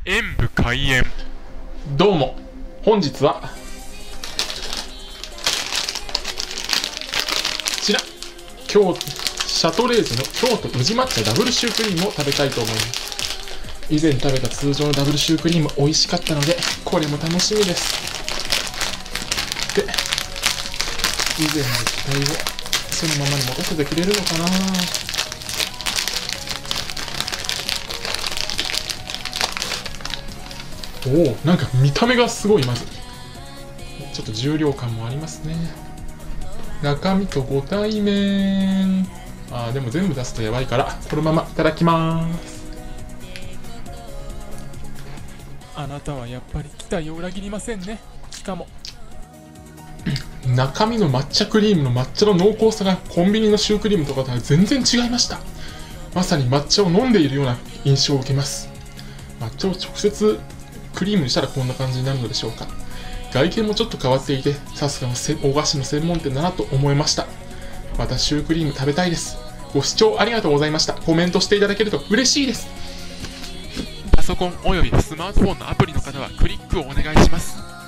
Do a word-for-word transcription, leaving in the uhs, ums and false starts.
演武開演。 どうも、本日はこちら京シャトレーゼの京都宇治抹茶ダブルシュークリームを食べたいと思います。以前食べた通常のダブルシュークリーム美味しかったので、これも楽しみです。で、以前の期待をそのままに持たせてくれるのかな。おお、なんか見た目がすごい。まずちょっと重量感もありますね。中身とご対面。あーでも全部出すとやばいからこのままいただきます。 あなたはやっぱり期待を裏切りませんね。しかも中身の抹茶クリームの抹茶の濃厚さがコンビニのシュークリームとかとは全然違いました。まさに抹茶を飲んでいるような印象を受けます。抹茶を直接クリームにしたらこんな感じになるのでしょうか。外見もちょっと変わっていて、さすがのお菓子の専門店だなと思いました。またシュークリーム食べたいです。ご視聴ありがとうございました。コメントしていただけると嬉しいです。 パソコンおよびスマートフォンのアプリの方はクリックをお願いします。